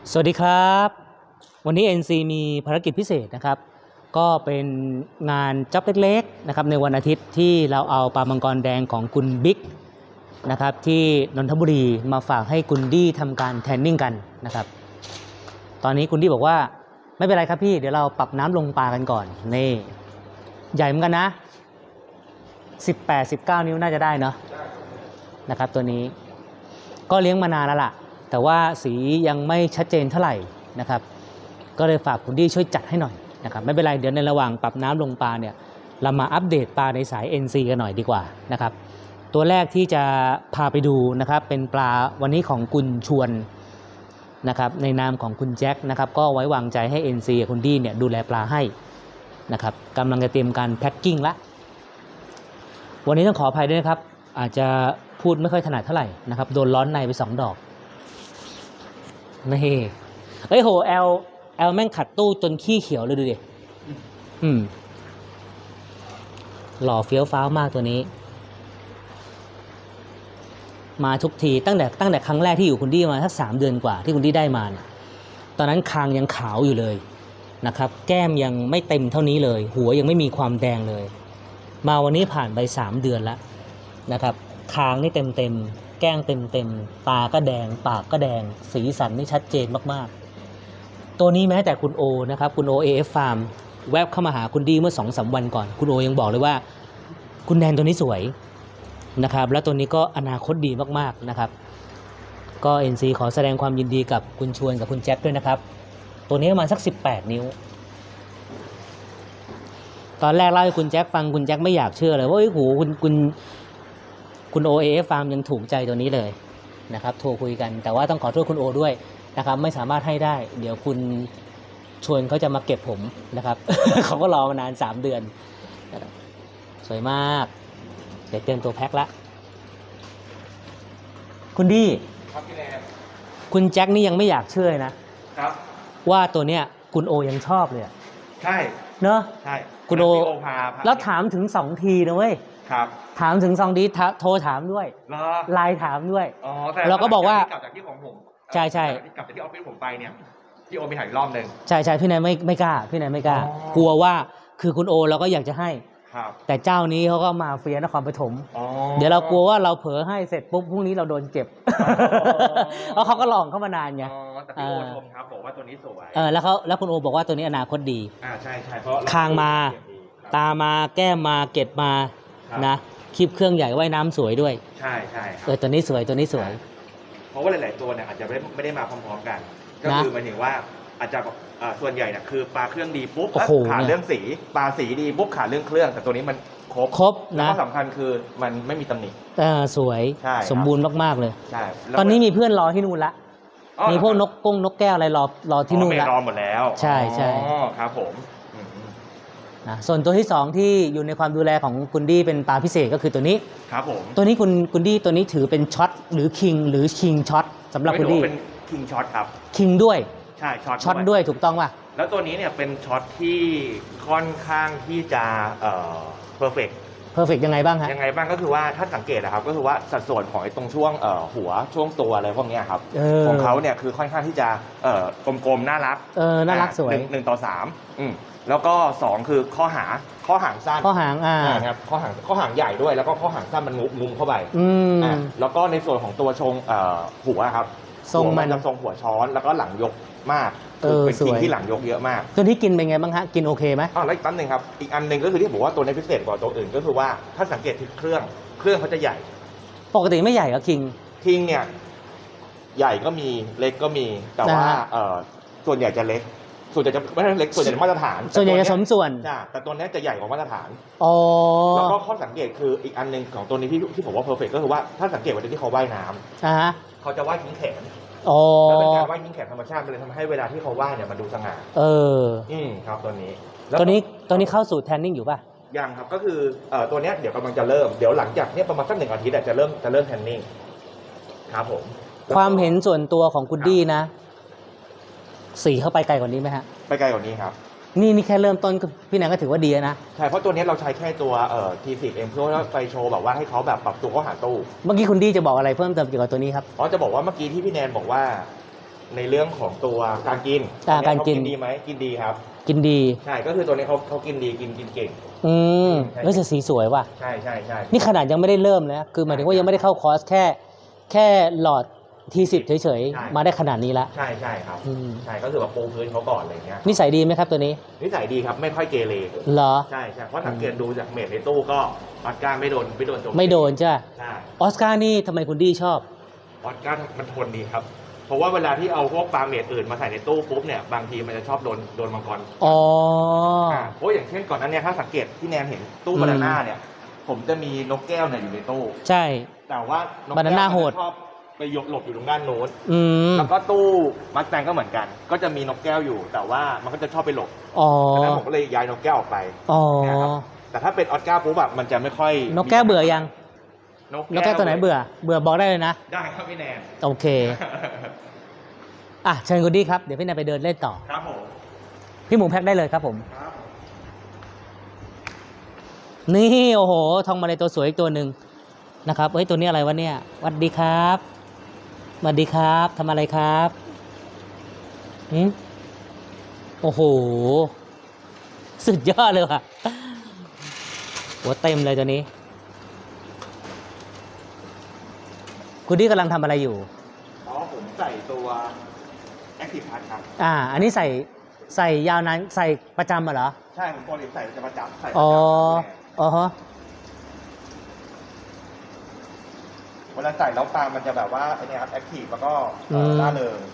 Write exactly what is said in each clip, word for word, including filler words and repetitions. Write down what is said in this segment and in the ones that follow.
สวัสดีครับวันนี้ เอ็น ซี มีภารกิจพิเศษนะครับก็เป็นงานจ็อบเล็กๆนะครับในวันอาทิตย์ที่เราเอาปลามังกรแดงของคุณบิ๊กนะครับที่นนทบุรีมาฝากให้คุณดี้ทำการแทนนิ่งกันนะครับตอนนี้คุณดี้บอกว่าไม่เป็นไรครับพี่เดี๋ยวเราปรับน้ำลงปลากันก่อนนี่ใหญ่เหมือนกันนะสิบแปด สิบเก้านิ้วน่าจะได้เนาะนะครับตัวนี้ก็เลี้ยงมานานแล้วล่ะแต่ว่าสียังไม่ชัดเจนเท่าไหร่นะครับก็เลยฝากคุณดี้ช่วยจัดให้หน่อยนะครับไม่เป็นไรเดี๋ยวในระหว่างปรับน้ำลงปลาเนี่ยเรามาอัปเดตปลาในสาย เอ็น ซี กันหน่อยดีกว่านะครับตัวแรกที่จะพาไปดูนะครับเป็นปลาวันนี้ของคุณชวนนะครับในนามของคุณแจ็คนะครับก็ไว้วางใจให้ เอ็น ซี กับคุณดี้เนี่ยดูแลปลาให้นะครับกำลังจะเตรียมการแพ็คกิ้งละวันนี้ต้องขออภัยด้วยนะครับอาจจะพูดไม่ค่อยถนัดเท่าไหร่นะครับโดนร้อนในไปสองดอกนี่เฮ้ยโหแอลแอลแม่งขัดตู้จนขี้เขียวเลยดูดิอืมหล่อเฟี้ยวฟ้าวมากตัวนี้มาทุกทีตั้งแต่ตั้งแต่ครั้งแรกที่อยู่คุณดี้มาสักสามเดือนกว่าที่คุณดี้ได้มาเนี่ยตอนนั้นคางยังขาวอยู่เลยนะครับแก้มยังไม่เต็มเท่านี้เลยหัวยังไม่มีความแดงเลยมาวันนี้ผ่านไปสามเดือนแล้วนะครับคางนี่เต็มเต็มแก้มเต็มเต็มตาก็แดงปากก็แดงสีสันนี่ชัดเจนมากๆตัวนี้แม้แต่คุณโอนะครับคุณโอ เอ เอฟ Farm แวบเข้ามาหาคุณดีเมื่อ สองสาม วันก่อนคุณโอยังบอกเลยว่าคุณแนนตัวนี้สวยนะครับแล้วตัวนี้ก็อนาคตดีมากๆนะครับก็ เอ็น ซี ขอแสดงความยินดีกับคุณชวนกับคุณแจ็คด้วยนะครับตัวนี้ประมาณสักสิบแปดนิ้วตอนแรกเล่าให้คุณแจ็คฟังคุณแจ็คไม่อยากเชื่อเลยว่าโอ้โหคุณคุณคุณโอ เอ เอฟ Farm ยังถูกใจตัวนี้เลยนะครับโทรคุยกันแต่ว่าต้องขอโทษคุณโอด้วยนะครับไม่สามารถให้ได้เดี๋ยวคุณชวนเขาจะมาเก็บผมนะครับ เขาก็รอมานานสามเดือนสวยมากเดี๋ยวเตรียมตัวแพ็คละคุณดี้ครับพี่แนนคุณแจ็คนี่ยังไม่อยากเชื่อนะครับว่าตัวเนี้ยคุณโอยังชอบเลยใช่เนอะใช่คุณโอแล้วถามถึงสองทีนะเว้ยครับถามถึงสองทีโทรถามด้วยไลน์ถามด้วยเราก็บอกว่ากลับจากที่ของผมใช่ใช่กลับจากที่ออฟฟิศผมไปเนี่ยพี่โอไปถ่ายรอบหนึ่งใช่ใช่พี่นายไม่ไม่กล้าพี่นายไม่กล้ากลัวว่าคือคุณโอเราก็อยากจะให้แต่เจ้านี้เขาก็มาเฟียนครปฐมเดี๋ยวเรากลัวว่าเราเผลอให้เสร็จปุ๊บพรุ่งนี้เราโดนเก็บเพราะเขาก็ลองเข้ามานานไงแต่พี่โอชมครับบอกว่าตัวนี้สวยเออแล้วเขาแล้วคุณโอบอกว่าตัวนี้อนาคตดีอ่าใช่ใช่เพราะคางมาตามาแก้มมาเกล็ดมานะคลิปเครื่องใหญ่ว่ายน้ำสวยด้วยใช่ใช่เออตัวนี้สวยตัวนี้สวยเพราะว่าหลายๆตัวเนี่ยอาจจะไม่ไม่ได้มาพร้อมๆกันก็คือหมายถึงว่าอาจจะส่วนใหญ่เนี่ยคือปลาเครื่องดีปุ๊บขาดเรื่องสีปลาสีดีปุ๊บขาดเรื่องเครื่องแต่ตัวนี้มันครบครบนะแล้วสำคัญคือมันไม่มีตำหนิเออสวยสมบูรณ์มากๆเลยใช่ตอนนี้มีเพื่อนรอที่นู่นละมีพวกนกกงนกแก้วอะไรรอรอที่นู่นละรอหมดแล้วใช่ใช่ครับผมนะส่วนตัวที่สองที่อยู่ในความดูแลของคุณดี้เป็นปลาพิเศษก็คือตัวนี้ครับผมตัวนี้คุณคุณดี้ตัวนี้ถือเป็นช็อตหรือคิงหรือคิงช็อตสำหรับคุณดี้เป็นคิงช็อตครับคิงด้วยใช่ช็อตช็อตด้วยถูกต้องป่ะแล้วตัวนี้เนี่ยเป็นช็อตที่ค่อนข้างที่จะเอ่อเพอร์เฟกต์เพอร์เฟกต์ยังไงบ้างฮะยังไงบ้างก็คือว่าถ้าสังเกตนะครับก็คือว่าสัดส่วนของไอ้ตรงช่วงเอ่อหัวช่วงตัวอะไรพวกนี้ครับของเขาเนี่ยคือค่อนข้างที่จะเอ่อกลมๆน่ารักเออน่ารักสวยหนึ่งต่อสามอืมแล้วก็สองคือข้อหาข้อหางสั้นข้อหางอ่าครับข้อหางข้อหางใหญ่ด้วยแล้วก็ข้อหางสั้นมันงุบงุมเข้าไปอืมอ่าแล้วก็ในส่วนของตัวชงเอ่อหัวครับทรงมันจะทรงหัวช้อนแล้วก็หลังยกมากเป็นกิ่งที่หลังยกเยอะมากตัวที่กินเป็นไงบ้างฮะกินโอเคไหมอ๋อแล้วอีกตั้งหนึ่งครับอีกอันหนึ่งก็คือที่บอกว่าตัวนี้พิเศษกว่าตัวอื่นก็คือว่าถ้าสังเกตที่เครื่องเครื่องเขาจะใหญ่ปกติไม่ใหญ่ก็คิงคิงเนี่ยใหญ่ก็มีเล็กก็มีแต่ว่าเอ่อส่วนใหญ่จะเล็กส่วนใหญ่จะไม่ใช่เล็กส่วนใหญ่จะมาตรฐานส่วนใหญ่จะสมส่วนจ้าแต่ตัวนี้จะใหญ่กว่ามาตรฐานอ๋อแล้วก็ข้อสังเกตคืออีกอันหนึ่งของตัวนี้ที่ที่ผมว่าเพอร์เฟกต์ก็คือว่าถ้าสังเกตวันที่เขาว่ายน้ำอ่าเขาจะว่ายทิ้งแขนแล้วเป็นการว่ายทิ้งแขนธรรมชาติเลยทำให้เวลาที่เขาว่ายเนี่ยมันดูสง่าเอออืมครับตัวนี้ตัวนี้ตัวนี้เข้าสู่แทนนิ่งอยู่ป่ะยังครับก็คือเอ่อตัวเนี้ยเดี๋ยวกำลังจะเริ่มเดี๋ยวหลังจากเนี้ยประมาณสักหนึ่งอาทิตย์จะเริ่มจะเริ่มแทนนิ่งครับผมความเห็นส่วนตัวของคุณดี้นะสีเข้าไปไกลกว่านี้ไหมฮะไปไกลกว่านี้ครับนี่นี่แค่เริ่มต้นพี่นายก็ถือว่าดีนะใช่เพราะตัวนี้เราใช้แค่ตัวเอ่อทีสิบเองเพื่อไปโชว์แบบว่าให้เขาแบบปรับตัวเข้าหาตู้เมื่อกี้คุณดี้จะบอกอะไรเพิ่มเติมเกี่ยวกับตัวนี้ครับอ๋อจะบอกว่าเมื่อกี้ที่พี่แนนบอกว่าในเรื่องของตัวการกินอ่าการกินดีไหมกินดีครับกินดีใช่ก็คือตัวนี้เขาเขากินดีกินกินเก่งอืมเฮ้ยแต่สีสวยว่ะใช่ใช่ใช่นี่ขนาดยังไม่ได้เริ่มนะคือหมายถึงว่ายังไม่ได้เข้าคอร์สแค่แค่หลอดทีสิบเฉยๆมาได้ขนาดนี้แล้วใช่ใช่ครับอืมใช่ก็คือว่าปูพื้นเขาก่อนอะไรเงี้ยนิสัยดีไหมครับตัวนี้นิสัยดีครับไม่ค่อยเกเรเหรอใช่ใช่เพราะสังเกตดูจากเมทในตู้ก็ออสการ์ไม่โดนไม่โดนโจมตีไม่โดนใช่ใช่ออสการ์นี่ทำไมคุณดีชอบออสการ์มันทนดีครับ เพราะว่าเวลาที่เอาพวกปลาเมทอื่นมาใส่ในตู้ปุ๊บเนี่ยบางทีมันจะชอบโดนโดนมังกรอ๋ออ่าเพราะอย่างเช่นก่อนหนั้นเนี่ยถ้าสังเกตที่แนนเห็นตู้บานาน่าเนี่ย ผมจะมีนกแก้วเนี่ยอยู่ในตู้ใช่แต่ว่านกบานาแก้วน่าโหดมันจะชอบไปยกหลบอยู่ตรงด้านโน้นอืมแล้วก็ตู้มัสแตงก็เหมือนกัน ก็จะมีนกแก้วอยู่ แต่ว่ามันก็จะชอบไปหลบอ๋อดังนั้นผมก็เลยย้ายนกแก้วออกไปอ๋อเนี่ยครับแต่ถ้าเป็นออสการ์ปุ๊บแบบมันจะไม่ค่อยนกแก้วเบื่อยังนกนกแก้วตัวไหนเบื่อ เบื่อบอกได้เลยนะได้ครับพี่แนนโอเค อ่ะเชิญคุณดีครับ เดี๋ยวพี่นายไปเดินเล่นต่อครับผมพี่หมูแพ็คได้เลยครับผมครับนี่โอ้โห ทองมาเลยตัวสวยอีกตัวหนึ่งนะครับเฮ้ยตัวนี้อะไรวะเนี่ยสวัสดีครับสวัสดีครับทำอะไรครับหืมโอ้โห สุดยอดเลยว่ะหัวเต็มเลยตัวนี้ คุณดีกำลังทำอะไรอยู่อ๋อผมใส่ตัว Active Pass ครับอ่า อันนี้ใส่ใส่ยาวนานใส่ประจำเหรอใช่ผมปกติใส่จะประจำใส่ประอ๋อจำอ๋อฮะเวลาใส่แล้วตามันจะแบบว่าไอ้นี่ครับ Active แล้วก็เอ่อร่าเริง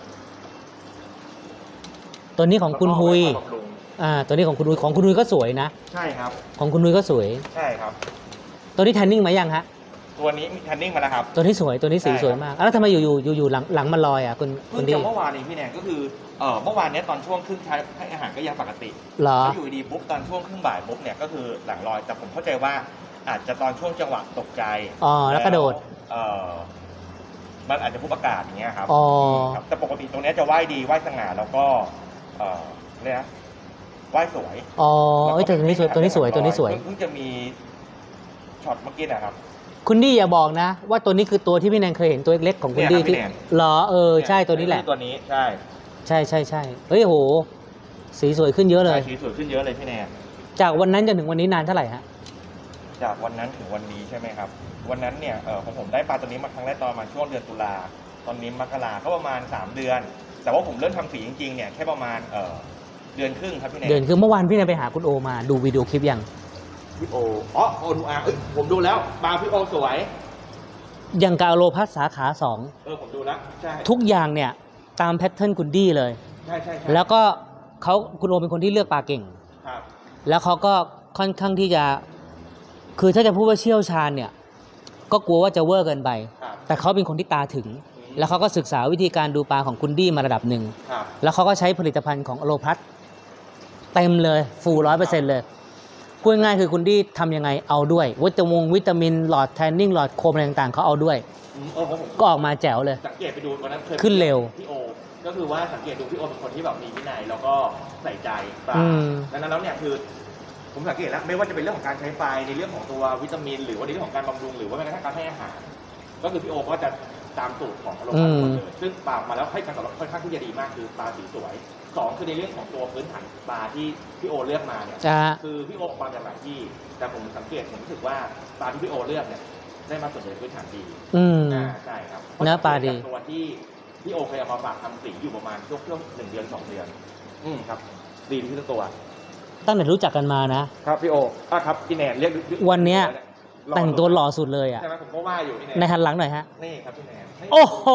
ตัวนี้ของคุณฮุยแล้วก็เอาไว้บำรุงอ่า ตัวนี้ของคุณฮุยของคุณฮุยก็สวยนะใช่ครับของคุณฮุยก็สวยใช่ครับตัวนี้แทนนิ่งมายังฮะตัวนี้มีทันนิ่งมาแล้วครับตัวนี้สวย ตัวนี้สีใช่ครับสวยมากอ่ะแล้วทำไมอยู่อยู่อยู่อยู่หลังหลังมันลอยอ่ะคุณคุเพิ่ณงดีจะเมื่อวานนี้พี่แนนก็คือเอ่อเมื่อวานเนี้ยตอนช่วงครึ่งท้ายให้อาหารก็ยังปกติเหรอแล้วอยู่ดีปุ๊บตอนช่วงครึ่งบ่ายปุ๊บเนี่ยก็คือหลังลอยแต่ผมเข้าใจว่าอาจจะตอนช่วงจังหวะตกใจอ๋อแล้วกระโดดเอ่อมันอาจจะพุบอากาศอย่างเงี้ยครับอ๋อครับแต่ปกติตรงเนี้ยจะว่ายดีว่ายสง่าแล้วก็เอ่อเนี่ยนะว่ายสวยอ๋อเอ้ยแต่ตัวนี้สวยตัวนี้สวยตัวนี้สวยเพิ่งจะมีช็อตเมื่อกี้นะครับคุณดีอย่าบอกนะ ว่าตัวนี้คือตัวที่พี่แนนเคยเห็นตัวเล็กๆของคุณดีเนี่ยครับพี่ที่แนนเหรอเออใช่ตัวนี้แหละตัวนี้ใช่ใช่ใช่ใช่เฮ้ยโห สีสวยขึ้นเยอะเลยสีสวยขึ้นเยอะเลยพี่แนนจากวันนั้นจนถึงวันนี้นานเท่าไหร่ฮะจากวันนั้นถึงวันนี้ใช่ไหมครับ วันนั้นเนี่ยเออของผมได้ปลาตัวนี้มาครั้งแรกตอนประมาณช่วงเดือนตุลาตอนนี้มกราก็ประมาณสามเดือน แต่ว่าผมเริ่มทำสีจริงๆเนี่ยแค่ประมาณเออเดือนครึ่งครับพี่แนนเดือนคือเมื่อวานพี่แนนไปหาคุณโอมาดูวิดีโอคลิปยังพี่โออ๋อโอดูอาเอ้ยผมดูแล้วปลาพี่โอสวยอย่างกาโลพัสสาขาสองเออผมดูแล้วใช่ทุกอย่างเนี่ยตามแพทเทิร์นคุณดีเลยใช่ใช่ใช่แล้วก็เขาคุณโอเป็นคนที่เลือกปลาเก่งครับแล้วเขาก็ค่อนข้างที่จะ คือถ้าจะพูดว่าเชี่ยวชาญเนี่ย ก็กลัวว่าจะเวอร์เกินไปครับแต่เขาเป็นคนที่ตาถึงอืมแล้วเขาก็ศึกษาวิธีการดูปลาของคุณดี้มาระดับหนึ่งครับแล้วเขาก็ใช้ผลิตภัณฑ์ของอโลพัสเต็มเลย ฟูร้อยเปอร์เซ็นต์เลยพูดง่ายๆคือคุณดี้ทำยังไงเอาด้วยวิตามินวิตามินหลอดแทนนิ่งหลอดโคมอะไรต่างๆเขาเอาด้วยอืมเออผมก็ออกมาแจ๋วเลยสังเกตไปดูวันนั้นเคยขึ้นเร็วพี่โอก็คือว่าสังเกตดูพี่โอเป็นคนที่แบบมีวินัยแล้วก็ใส่ใจปลาอืมดังนั้นแล้วเนี่ยคือ ผมสังเกตแล้วไม่ว่าจะเป็นเรื่องของการใช้ไฟในเรื่องของตัววิตามิน หรือว่าในเรื่องของการบำรุงหรือว่าแม้กระทั่งการให้อาหาร ก็คือพี่โอก็จะตามสูตรของอารมณ์หมดเลยซึ่งปลามาแล้วให้การตอบรับค่อนข้างที่จะดีมากคือปลาสีสวยสองคือในเรื่องของตัวพื้นฐานปลาที่พี่โอเลือกมาเนี่ยจะคือพี่โอออกมาจากหลายที่ แต่ผมสังเกตผมรู้สึกว่าปลาที่พี่โอเลือกเนี่ยได้มาส่วนใหญ่พื้นฐานดีอืมอ่าใช่ครับเนื้อปลาดีตัวที่พี่โอเคยเอามาฝากทำสีอยู่ประมาณช่วงช่วงหนึ่งเดือนสองเดือน อืมครับ ดีที่สุดตัวตั้งแต่รู้จักกันมานะครับพี่โออ่ะครับพี่แนนเรียกวันเนี้ยหล่อแต่งตัวหล่อสุดเลยอ่ะใช่ไหมผมก็ว่าอยู่พี่แนนในหันหลังหน่อยฮะนี่ครับพี่แนนนี่โอ้โห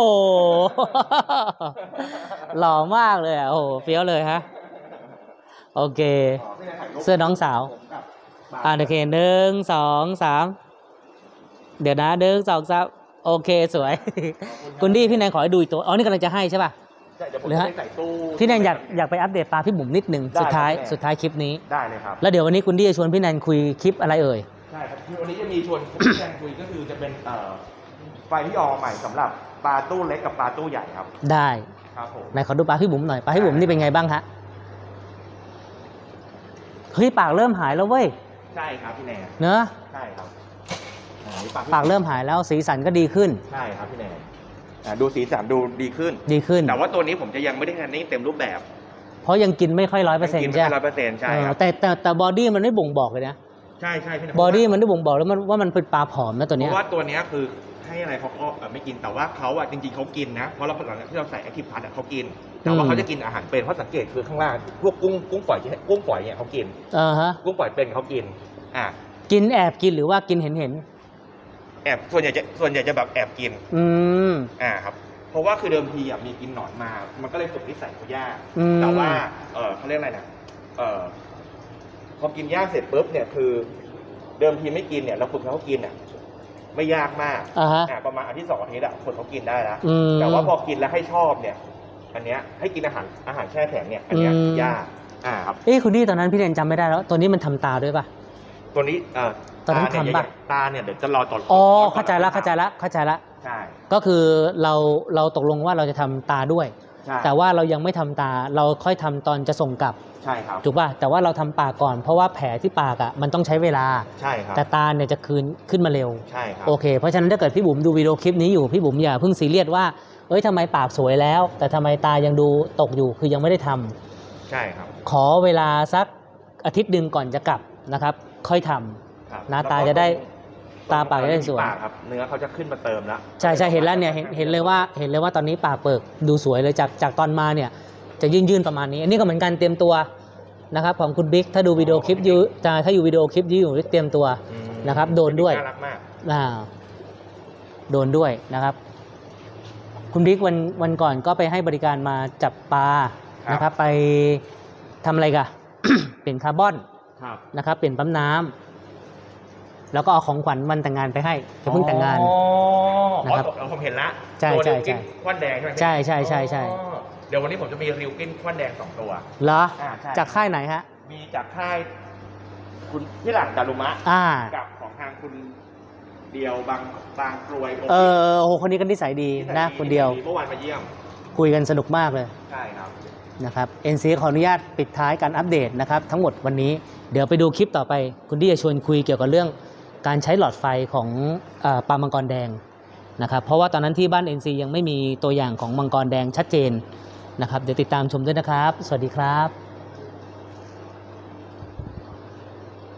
หล่อมากเลยอ่ะ โอ้โหเฟี้ยวเลยฮะ โอเคอ๋อพี่แนนถ่ายรูปเสื้อน้องสาวผมกับปลอ่าโอเคหนึ่งสองสามเดี๋ยวนะหนึ่งสองสามโอเคสวย คุณดี้พี่แนนขอให้ดูอีกตัว อ๋อ นี่กำลังจะให้ใช่ป่ะใช่เดี๋ยวผมหรือจะฮะได้ใส่ตู้พี่แนนอยากอยากไปอัปเดตปลาพี่บุ๋มนิดหนึ่งได้สุดท้ายครับสุดท้ายคลิปนี้ได้เลยครับแล้วเดี๋ยววันนี้คุณดี้จะชวนพี่แนนคุยคลิปอะไรเอ่ยใช่ครับคือวันนี้จะมีชวนพี่แนนคุยก็คือจะเป็นเอ่อไฟที่ออกมาใหม่สำหรับปลาตู้เล็กกับปลาตู้ใหญ่ครับได้ครับผมไหนขอดูปลาพี่บุ๋มหน่อย ปลาพี่บุ๋มนี่เป็นไงบ้างฮะ เฮ้ยปากเริ่มหายแล้วเว้ยใช่ครับพี่แนนเนอะใช่ครับอ่านี่ปลาพี่ปากเริ่มหายแล้วสีสันก็ดีขึ้นใช่ครับพี่แนนอ่าดูสีสันดูดีขึ้นดีขึ้นแต่ว่าตัวนี้ผมจะยังไม่ได้แทนนิ่งเต็มรูปแบบเพราะยังกินไม่ค่อยร้อยเปอร์เซ็นต์กินใช่ไม่ร้อยเปอร์เซ็นต์ใช่ครับแต่แต่แต่บอดี้มันไม่บ่งบอกเลยนะใช่ใช่พี่นะบอดี้มันไม่บ่งบอกแล้วมันว่ามันเป็นปลาผอมนะตัวเพเนี้ยราะว่าตัวเนี้ยคือให้อะไรเขาก็เอ่อไม่กินแต่ว่าเขาอ่ะจริงๆเขากินนะเพราะเราหลังจากที่เราใส่แอคทีฟพาร์ตเขากินแต่ว่าเขาจะกินอาหารเป็นเพราะสังเกตคือข้างล่างพวกกุ้งกุ้งฝอยกุ้งฝอยเนี่ยเขากินอ่าฮะกุ้งฝอยเป็นเขากินอ่ากินแอบกินหรือว่ากินเห็นเห็นแอบส่วนใหญ่จะส่วนใหญ่จะแบบแอบกินอืมอ่าครับเพราะว่าคือเดิมทีอ่ะมีกินหนอนมา มันก็เลยฝึกนิสัยเขายากอืมแต่ว่าเออเขาเรียกอะไรนะเออพอกินย่างเสร็จปุ๊บเนี่ยคือ เดิมทีไม่กินเนี่ยเราฝึกให้เขากินเนี่ยไม่ยากมากอ่าฮะอ่าประมาณอาทิตย์สองอาทิตย์อะคนเขากินได้แล้วอืมแต่ว่าพอกินแล้วให้ชอบเนี่ย อันเนี้ยให้กินอาหารอาหารแช่แข็งเนี่ยอันเนี้ยอืมยากอ่าครับเอ้คุณนี่ตอนนั้นพี่เรนจำไม่ได้แล้ว ตัวนี้มันทำตาด้วยป่ะตัวนี้เอ่อตอนนั้นตาเนี่ยทำปะตาเนี่ยเดี๋ยวจะรอตอนอ๋อก่นเข้าใจละเข้าใจละเข้าใจละใช่ก็คือเราเราตกลงว่าเราจะทำตาด้วยใช่แต่ว่าเรายังไม่ทำตาเราค่อยทำตอนจะส่งกลับใช่ครับถูกป่ะแต่ว่าเราทำปากก่อนเพราะว่าแผลที่ปากอ่ะมันต้องใช้เวลาใช่ครับแต่ตาเนี่ยจะคืนขึ้นมาเร็วใช่ครับโอเค เพราะฉะนั้นถ้าเกิดพี่บุ๋มดูวิดีโอคลิปนี้อยู่พี่บุ๋มอย่าเพิ่งซีเรียสว่าเอ้ยทำไมปากสวยแล้ว แต่ทำไมตายังดูตกอยู่คือยังไม่ได้ทำใช่ครับขอเวลาสักอาทิตย์หนึ่งก่อนจะกลับนะครับ ค่อยทำครับหน้าแล้วก็ตาจะได้ตรงตาปากจะได้สวยปากครับเนื้อเขาจะขึ้นมาเติมแล้วใช่ใช่เห็นแล้วเนี่ยเห็นเห็นเลยว่าเห็นเลยว่าตอนนี้ปากเปิกดูสวยเลยจากจากตอนมาเนี่ยจะยื่นยื่นประมาณนี้ อันนี้ก็เหมือนกันเตรียมตัวนะครับของคุณบิ๊กถ้าดูวิดีโอคลิปอยู่จะถ้าอยู่วิดีโอคลิปอยู่เตรียมตัวอืมนะครับโดนด้วยน่ารักมากอ่าโดนด้วยนะครับ คุณบิ๊กวันวันก่อนก็ไปให้บริการมาจับปลาครับนะครับ ไปทำอะไรกัน เปลี่ยนคาร์บอนครับนะครับ เปลี่ยนปั๊มน้ำแล้วก็เอาของขวัญวันแต่งงานไปให้จะเพิ่งแต่งงานอ๋อนะครับอ๋อผมเห็นละใช่ตัวใช่ริวกิ้นใช่ควันแดงใช่ไหมพี่ใช่ใช่ใช่ใช่อ๋อเดี๋ยววันนี้ผมจะมีริวกิ้นควันแดงสองตัวเหรออ่าใช่จากค่ายไหนฮะมีจากค่ายคุณพี่หลังดารุมะอ่ากับของทางคุณเดียวบางบางกรวยเออโอ้โหคนนี้ก็นิสัยดีที่นะคนเดียวเมื่อวานมาเยี่ยมคุยกันสนุกมากเลยใช่ครับนะครับ เอ็น ซี ขออนุญาตปิดท้ายการอัปเดตนะครับทั้งหมดวันนี้เดี๋ยวไปดูคลิปต่อไปคุณดี้จะชวนคุยเกี่ยวกับเรื่องการใช้หลอดไฟของเอ่อปลามังกรแดงนะครับเพราะว่าตอนนั้นที่บ้าน เอ็น ซี ยังไม่มีตัวอย่างของมังกรแดงชัดเจนนะครับเดี๋ยวติดตามชมด้วยนะครับ สวัสดีครับ